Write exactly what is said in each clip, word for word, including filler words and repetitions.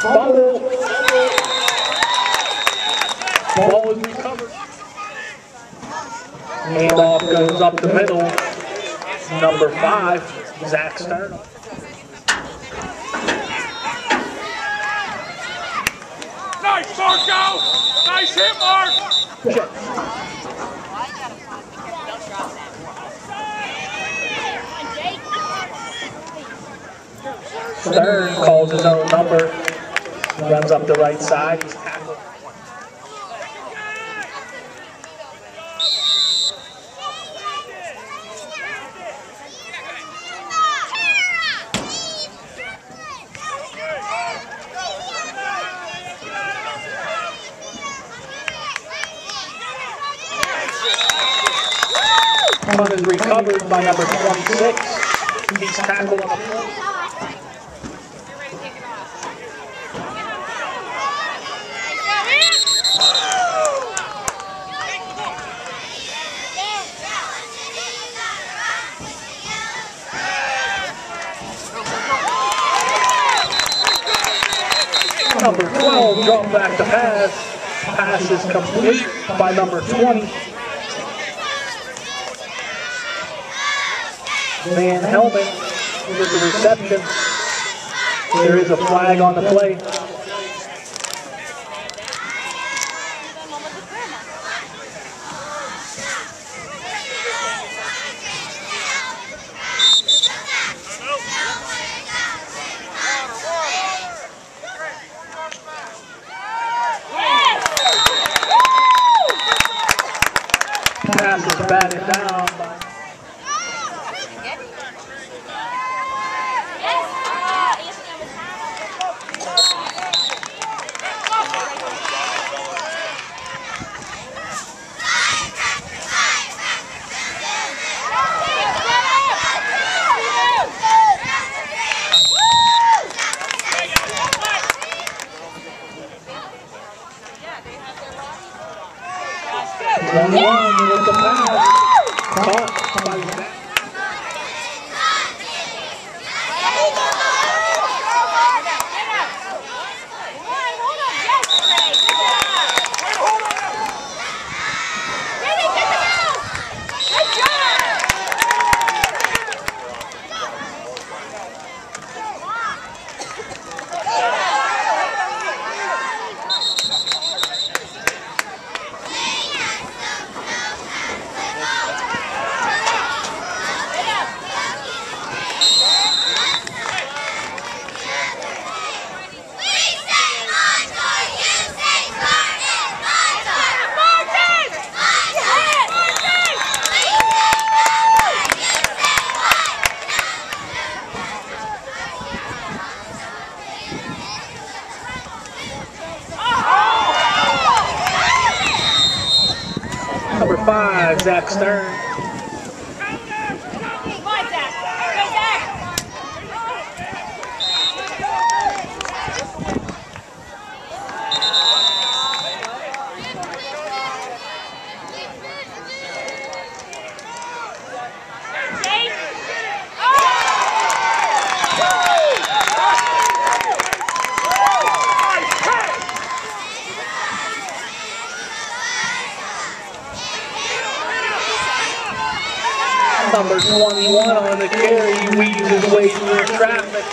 Fumble. Ball is recovered. Handoff goes up the middle. Number five, Zach Stern. Nice, Marco! Nice hit, Mark! Stern calls his own number, runs up the right side. He's tackled. Punt is recovered by number twenty-six. He's tackled on the play. Number twelve, drop back to pass. Pass is complete by number twenty. Van Helman with the reception. There is a flag on the play. Pass is batted down by twenty-one with the pass. Caught by Zach. Number five, Zach Stern. Number twenty-one on the carry, he weaves his way through traffic.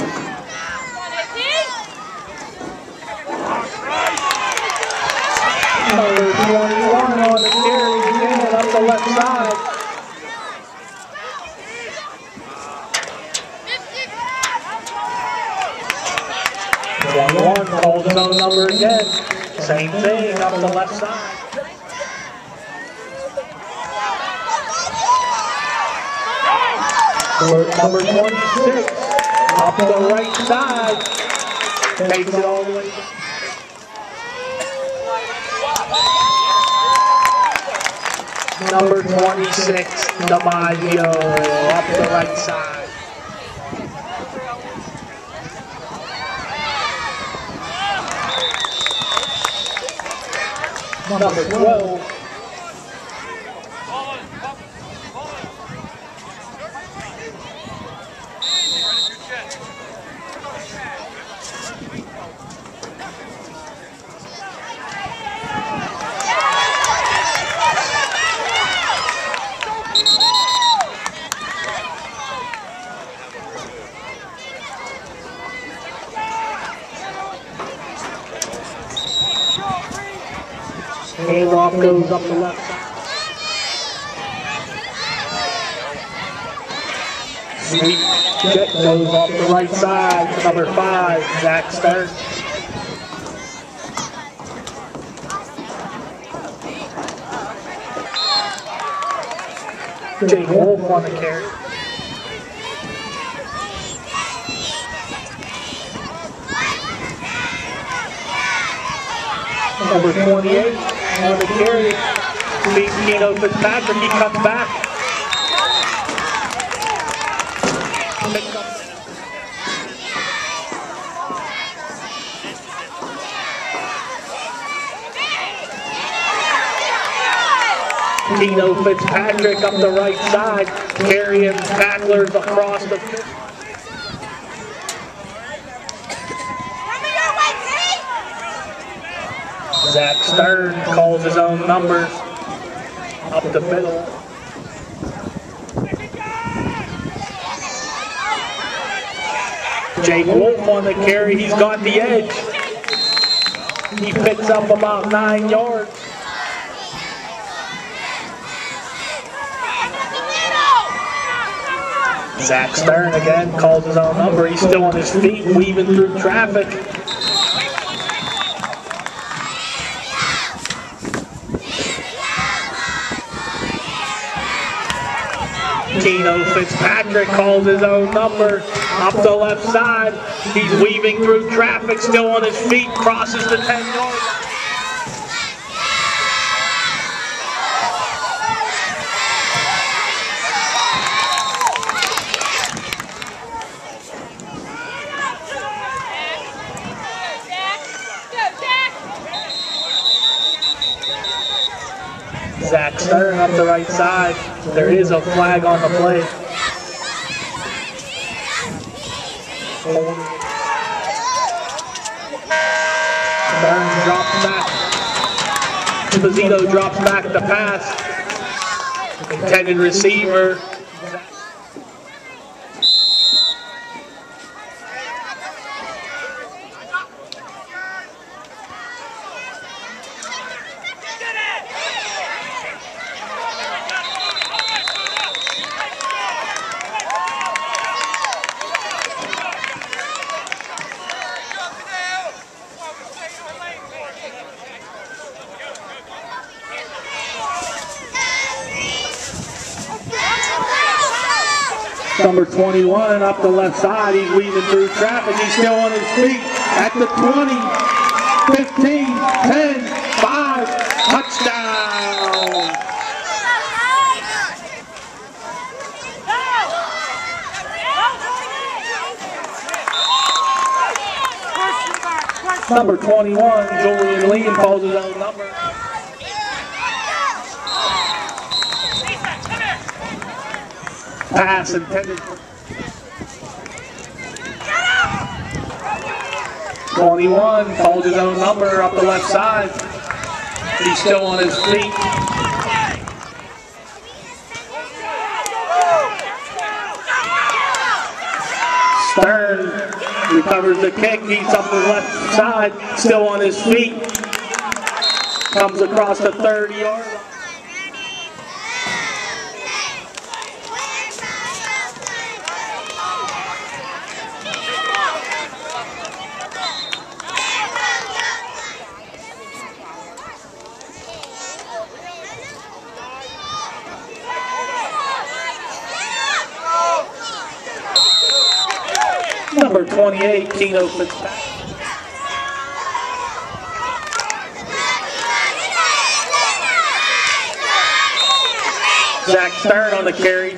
Number twenty-one on the carry, again up the left side. twenty-one calls his own number again. Same thing, up the left side. Number twenty-six, up the right side, takes it all the way. Number twenty-six, DiMaggio, up the right side. Number twelve. Handoff goes up the left side. Sweep jet goes off the right side. Number five, Zach Stern. Jake Wolf on the carry. Number twenty-eight on the carry. Leads Keno Fitzpatrick. He cuts back. Keno Fitzpatrick up the right side, carrying tacklers across the field. Zach Stern calls his own numbers up the middle. Jake Wolf on the carry, he's got the edge. He picks up about nine yards. Zach Stern again calls his own number. He's still on his feet, weaving through traffic. Keno Fitzpatrick calls his own number up the left side. He's weaving through traffic, still on his feet, crosses the ten yard line. Zach Stern up the right side. There is a flag on the play. Stern drops back. Esposito drops back the pass. Intended receiver. Number twenty-one up the left side, he's weaving through traffic, he's still on his feet at the twenty, fifteen, ten, five, touchdown! Number twenty-one, Julian Lee calls his own number. Pass intended. twenty-one calls his own number up the left side. He's still on his feet. Stern recovers the kick. He's up the left side, still on his feet. Comes across the thirty yard line. Number twenty-eight, Keno Fitzpatrick. Zach Stern on the carry.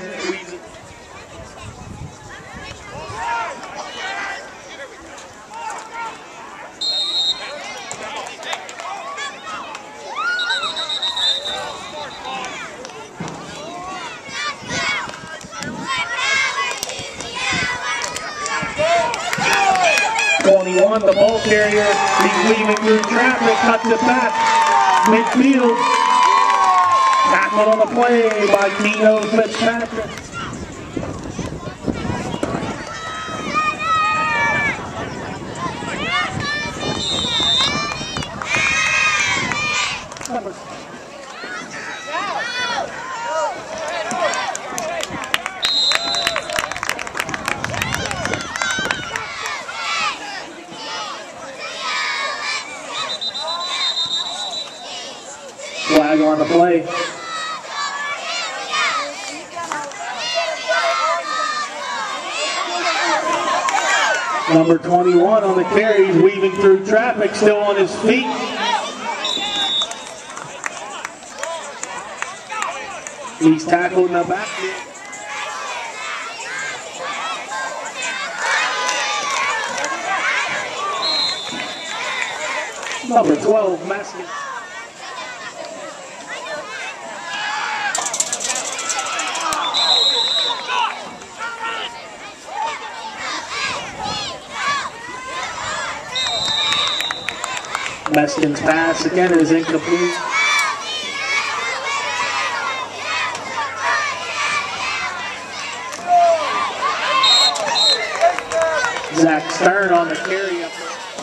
twenty-one, the ball carrier, he's weaving through traffic, cuts it back, midfield, tackled on the play by Keno Fitzpatrick. Number on the play. Number twenty-one on the carry, he's weaving through traffic, still on his feet. He's tackled in the backfield. Number twelve, Meskin. Meskin's pass again is incomplete. Zach Stern on the carry up.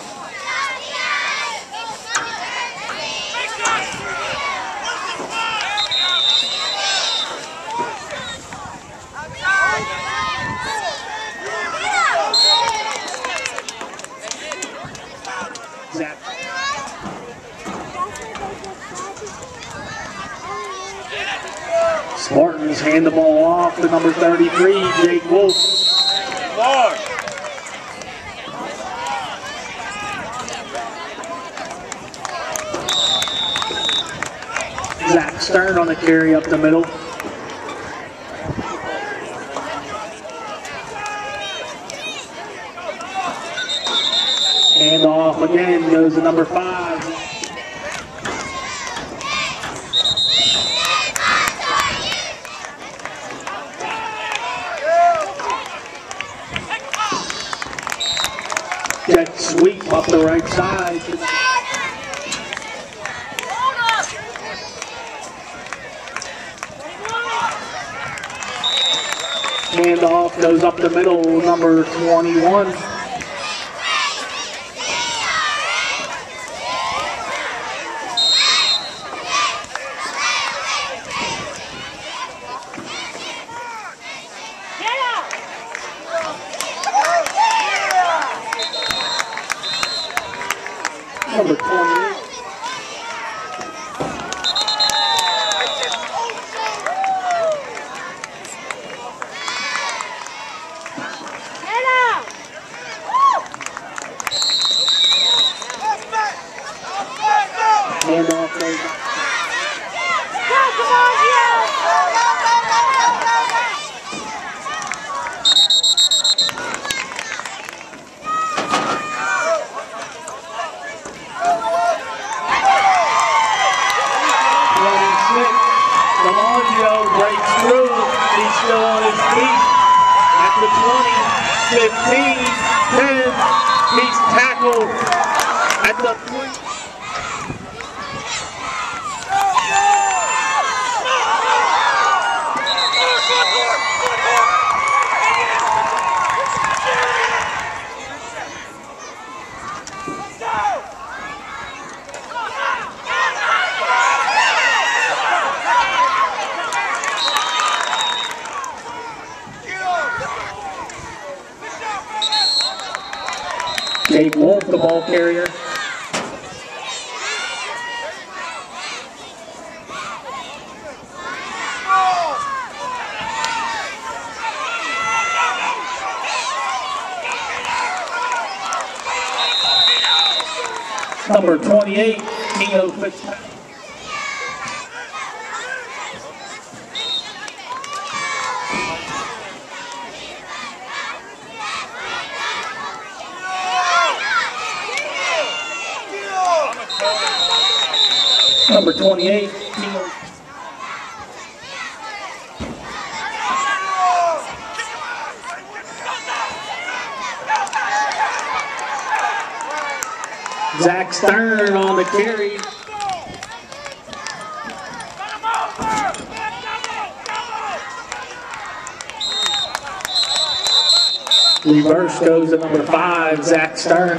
Zach. Spartans hand the ball off to number thirty-three, Jake Wolf. Lord. Zach Stern on the carry up the middle. Hand off again goes to number five. Jet sweep up the right side. Hand off goes up the middle, number twenty-one. Number twenty-eight. Hand off goes up. Breaks through, he's still on his feet at the twenty, fifteen, ten, he's tackled at the point. Jake Wolf, the ball carrier. Number twenty-eight, Nino Fitzpatrick. Number twenty-eight, Nino. Zach Stern on the carry. Reverse goes to number five, Zach Stern.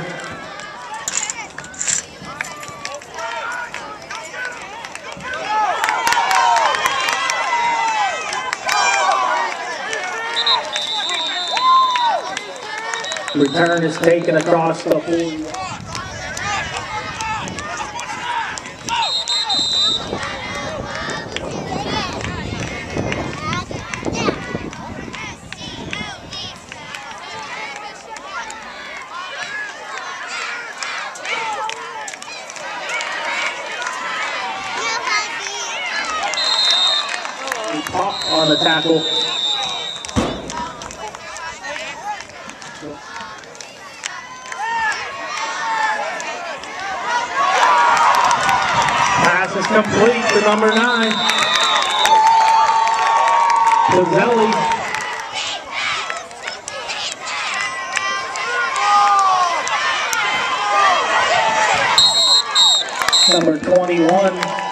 Return is taken across the forty. on the tackle. Pass is complete to number nine. Pizzelli. Number twenty-one.